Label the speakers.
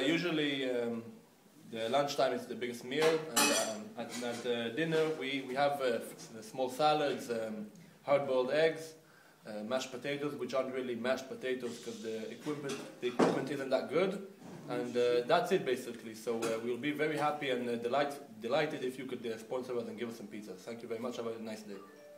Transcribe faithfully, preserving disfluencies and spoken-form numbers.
Speaker 1: usually um, the lunchtime is the biggest meal, and um, at, at uh, dinner we, we have uh, small salads, um, hard-boiled eggs, uh, mashed potatoes, which aren't really mashed potatoes because the equipment, the equipment isn't that good. And uh, that's it basically. So uh, we'll be very happy and uh, delight, delighted if you could uh, sponsor us and give us some pizzas. Thank you very much. Have a nice day.